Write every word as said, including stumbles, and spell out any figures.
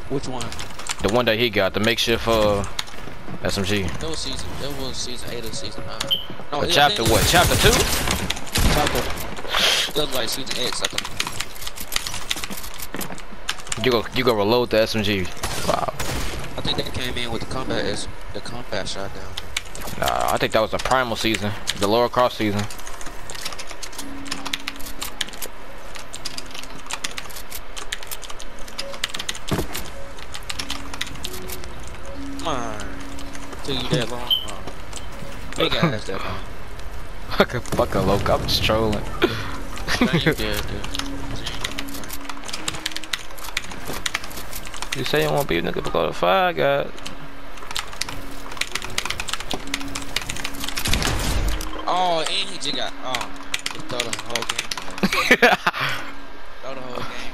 Which one? The one that he got, the makeshift uh S M G. That was season. That was season eight or season nine. No, Uh, yeah, chapter I think- what? Chapter two? Chapter. That was like season X, I think. You go you go reload the S M G. Wow. I think they came in with the combat is the combat shotgun. Nah, I think that was the primal season, the lower cross season. Come on. Took you that long. Huh? You ain't gotta ask that long. Fucking fucking loco, I'm just trolling. No, you did, dude. You say you won't be a nigga to go to five, God. Oh, and he just got. Oh, he throw the whole game away. Throw the whole game